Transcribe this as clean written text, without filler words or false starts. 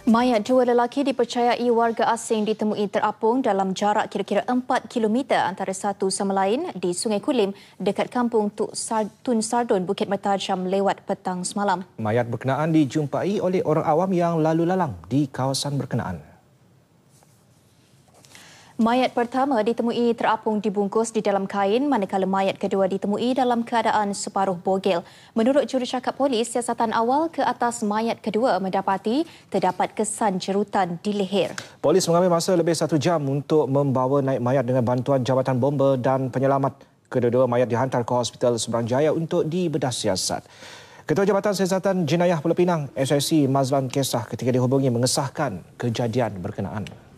Mayat dua lelaki dipercayai warga asing ditemui terapung dalam jarak kira-kira 4 kilometer antara satu sama lain di Sungai Kulim dekat Kampung Tun Sardon, Bukit Mertajam lewat petang semalam. Mayat berkenaan dijumpai oleh orang awam yang lalu lalang di kawasan berkenaan. Mayat pertama ditemui terapung dibungkus di dalam kain, manakala mayat kedua ditemui dalam keadaan separuh bogel. Menurut jurucakap polis, siasatan awal ke atas mayat kedua mendapati terdapat kesan jerutan di leher. Polis mengambil masa lebih 1 jam untuk membawa naik mayat dengan bantuan Jabatan Bomba dan Penyelamat. Kedua-dua mayat dihantar ke Hospital Seberang Jaya untuk dibedah siasat. Ketua Jabatan Siasatan Jenayah Pulau Pinang, SIC Mazlan Kesah ketika dihubungi mengesahkan kejadian berkenaan.